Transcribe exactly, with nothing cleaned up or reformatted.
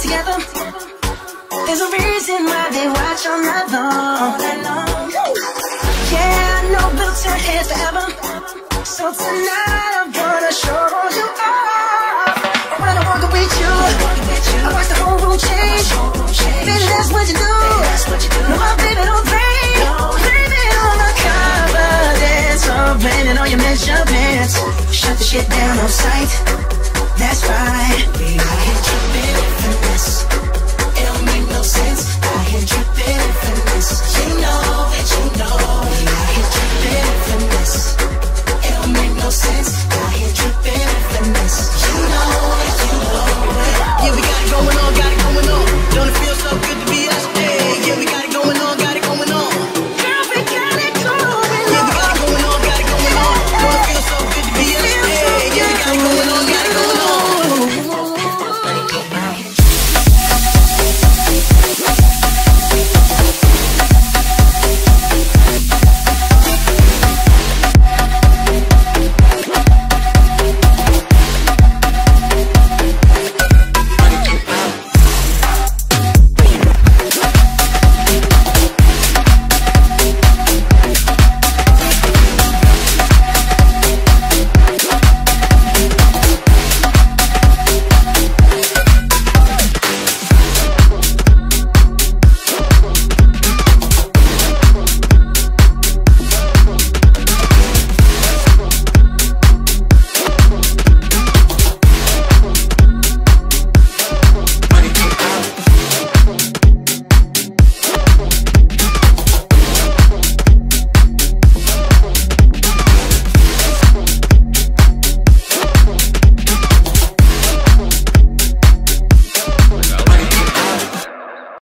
together. There's a reason why they watch all night long. Yeah, I know we'll turn heads forever. So tonight I'm gonna show you all. When I walk with you, I watch the whole room change. Baby, that's what you do. No, my baby don't play. Blame it on the confidence. I'm blaming all your measurements. Shut the shit down on sight. That's right. We gotta hit you with finesse.